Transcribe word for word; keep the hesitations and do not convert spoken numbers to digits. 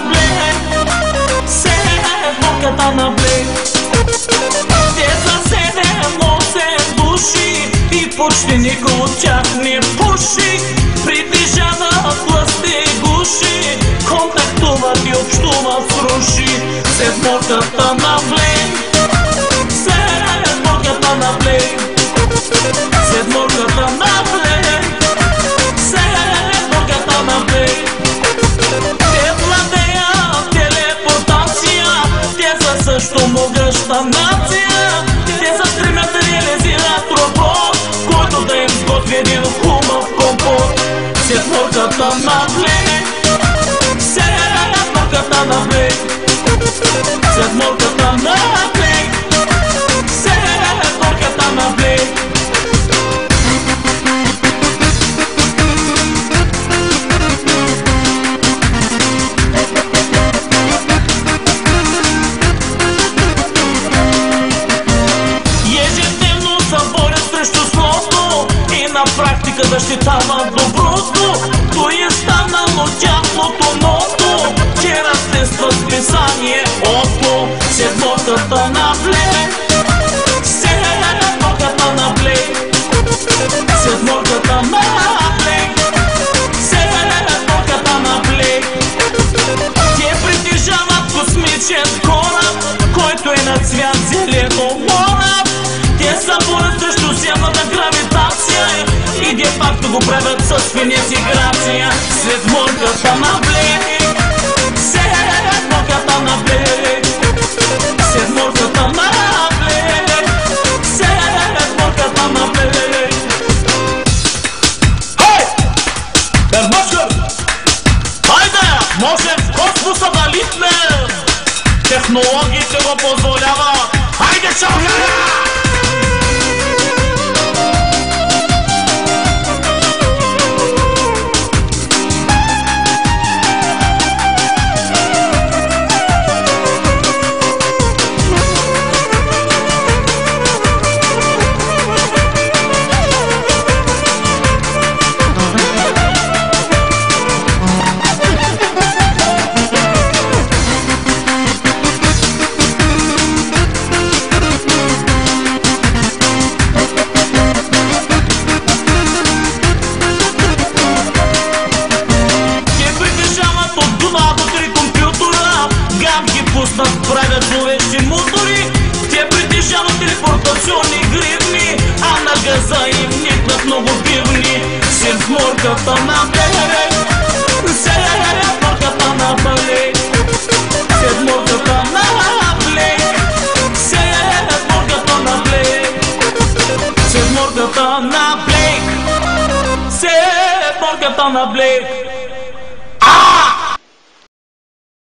Блек, седморката на Блек. Те са седем, осем души и почти никой от тях не пуши. Притежават власти гуши, контактуват и общуват с руши. Седморката на Блек, седморката на Блек, седморката на Блек, седморката на Блек. Те владеят телепортация, те са също могъща нация. Те се стремят да реализират робот, който да им сготви един хубав компот. Седморката на Блек, седморката на Блек, седморката на Блек, седморката на Блек. Ежедневно се борят срещу злото и на практика защитават доброто. То е станало тяхното мото, че разтества списание Ото. Седморката на Блек, седморката на Блек, седморката на Блек, седморката на Блек. Те притежават космичен кораб, който е на цвят зелено мораб. Те са борят срещу земната гравитация и де факто го правят с финес и грация. Седморката на Блек, седморката на Блек, седморката на Блек, седморката на Блек. Хей! Бербашкър! Хайде! Можем в космоса да литнем! Технологиите го позволяват! Хайде, шалгара! Правят зловещи мотори, те притежават телепортационни гривни, а на газа им никнат много бивни. Седморката на Блек, седморката на Блек, седморката на Блек, седморката на Блек, седморката на Блек, седморката на Блек.